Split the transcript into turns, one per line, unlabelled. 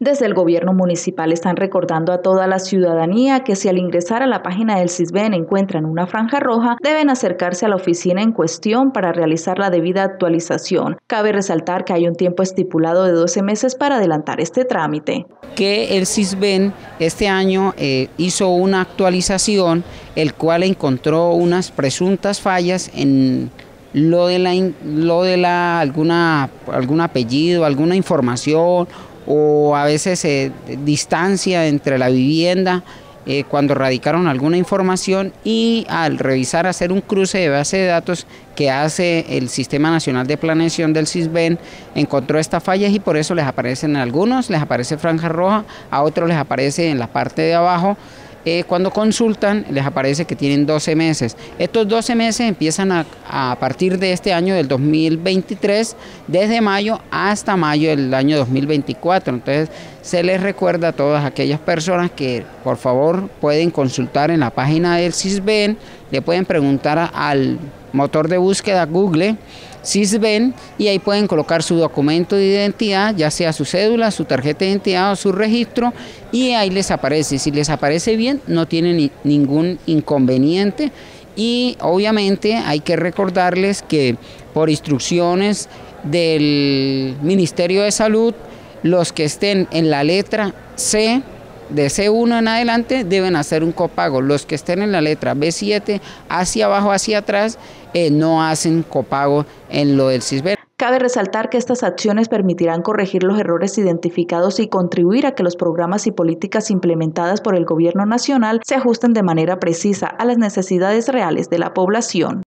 Desde el gobierno municipal están recordando a toda la ciudadanía que si al ingresar a la página del Sisbén encuentran una franja roja, deben acercarse a la oficina en cuestión para realizar la debida actualización. Cabe resaltar que hay un tiempo estipulado de 12 meses para adelantar este trámite.
Que el Sisbén este año hizo una actualización, el cual encontró unas presuntas fallas en algún apellido, alguna información, o a veces distancia entre la vivienda cuando radicaron alguna información, y al revisar, hacer un cruce de base de datos que hace el Sistema Nacional de Planeación del Sisbén, encontró estas fallas y por eso les aparecen a algunos, les aparece franja roja, a otros les aparece en la parte de abajo. Cuando consultan les aparece que tienen 12 meses. Estos 12 meses empiezan a partir de este año del 2023, desde mayo hasta mayo del año 2024. Entonces se les recuerda a todas aquellas personas que por favor pueden consultar en la página del Sisbén, le pueden preguntar al motor de búsqueda Google Sisbén y ahí pueden colocar su documento de identidad, ya sea su cédula, su tarjeta de identidad o su registro, y ahí les aparece. Si les aparece bien, no tienen ningún inconveniente. Y obviamente hay que recordarles que por instrucciones del Ministerio de Salud, los que estén en la letra C, de C1 en adelante, deben hacer un copago. Los que estén en la letra B7 hacia abajo, hacia atrás, no hacen copago en lo del Sisbén.
Cabe resaltar que estas acciones permitirán corregir los errores identificados y contribuir a que los programas y políticas implementadas por el gobierno nacional se ajusten de manera precisa a las necesidades reales de la población.